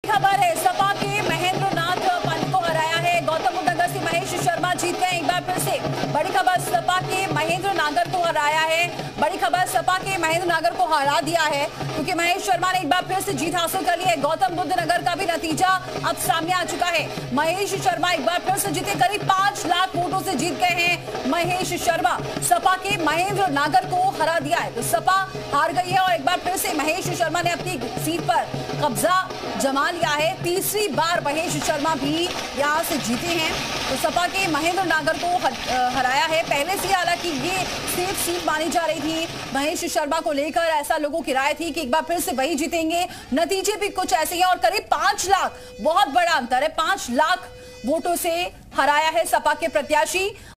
खबर है, सपा के महेंद्र नाथ पांडे को हराया है। गौतम बुद्ध नगर से महेश शर्मा जीत गए एक बार फिर से। बड़ी खबर, सपा के महेंद्र नागर को हराया है। बड़ी खबर, सपा के महेंद्र नागर को हरा दिया है क्योंकि महेश शर्मा ने एक बार फिर से जीत हासिल कर ली है। गौतम बुद्ध नगर का भी नतीजा अब सामने आ चुका है। महेश शर्मा एक बार फिर से जीते, करीब 5 लाख वोटों से जीत गए हैं महेश शर्मा। सपा के महेंद्र नागर को हरा दिया है। तो सपा हार गई है और एक बार फिर से महेश शर्मा ने अपनी सीट पर कब्जा जमा लिया है। तीसरी बार महेश शर्मा भी यहां से जीते हैं। तो सपा के महेंद्र नागर को हराया है। पहले से हालांकि ये सेफ सीट मानी जा रही थी महेश शर्मा को लेकर, ऐसा लोगों की राय थी कि एक बार फिर से वही जीतेंगे। नतीजे भी कुछ ऐसे ही हैं और करीब 5 लाख, बहुत बड़ा अंतर है, 5 लाख वोटों से हराया है सपा के प्रत्याशी।